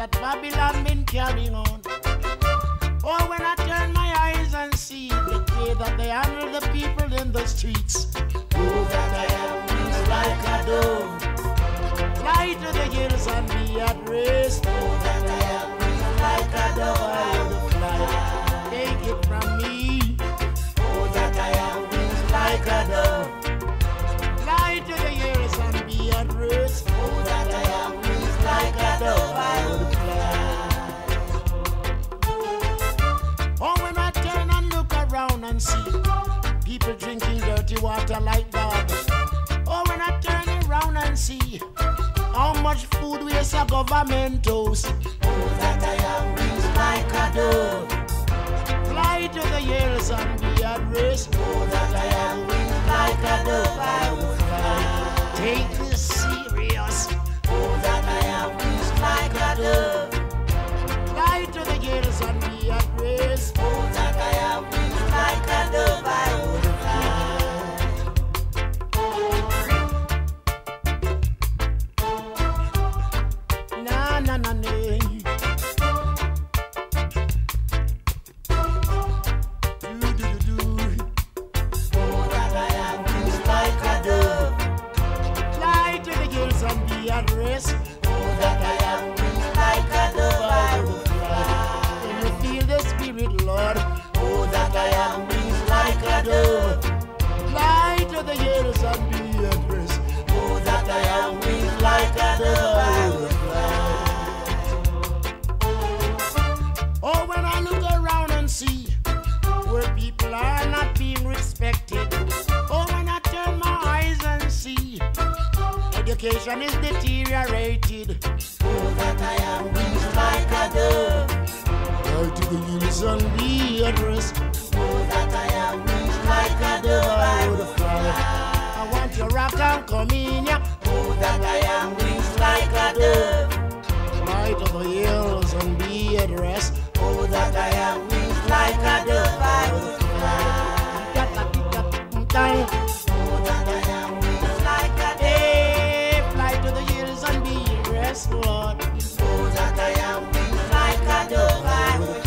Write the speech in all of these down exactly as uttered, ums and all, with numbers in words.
that Babylon been carrying on. Oh, when I turn my eyes and see the way that they handle the people in the streets. Oh, that I have wings like a dove. Fly to the hills and be at rest. Oh, that I have wings like a dove. I will fly. Take it from me. Oh, that I have wings like a dove. Fly to the hills and be at rest. Oh, that I have wings like a dove. I will fly. Oh, when I turn and look around and see people drinking dirty water like that. Oh, when I turn around and see how much food waste a government toast. Oh, that I have wings like a dove. Fly to the hills and be at rest. Oh, that I have wings like a dove. I will fly. Take this serious. Oh, that I have wings like a dove. Fly to the hills and be at rest. Oh, that I have wings like a dove. I will fly. Na na na na. Do do do do. Oh, that I have wings like a dove. Fly to the hills and be at rest. Oh, that I have wings like a dove. I will fly. Can you feel the spirit, Lord? Oh, that I have wings like a dove. Fly to the hills and be at rest. Oh, that I have wings like a dove. I will fly. Oh, when I look around and see where people are not being respected. Oh, when I turn my eyes and see education is deteriorated. Oh, that I have wings like a dove. Fly to the hills and be at rest. Oh, that I have wings like a dove. I would fly. I want your rock and come in, yeah. Oh, that I have wings like a dove. Fly to the hills and be at rest. Oh, that I have wings like a dove. I will fly. Oh, that I have wings like a dove. Hey, fly to the hills and be at rest, Lord. Oh, that I have wings like a dove. I will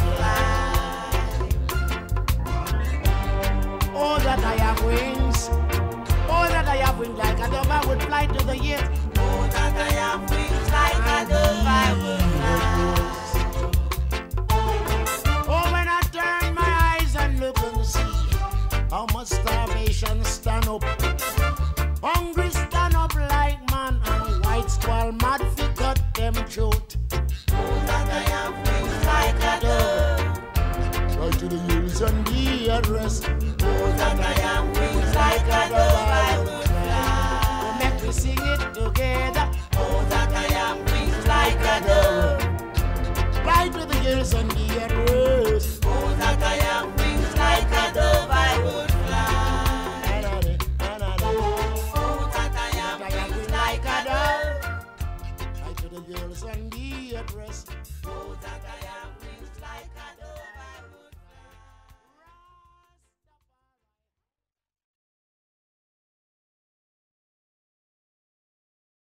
fly. Oh, that I have wings. Oh, that I have wings like a dove. I would fly to the hills. Oh, that I have wings like a dove. I will fly. Oh, when I turn my eyes and look and see how much starvation stand up. Hungry stand up like man, and white squall mad fi cut them throat. Oh, that I have wings like a dove. Fly to the hills and be at rest. Oh, that I have wings like a dove. I will fly. Oh, make me sing it together. Oh, that I have wings like a dove. Fly to the hills and be at rest. Oh, that I have wings like a dove. I would fly. Oh, that I have wings like a dove. Fly to the hills and be at rest.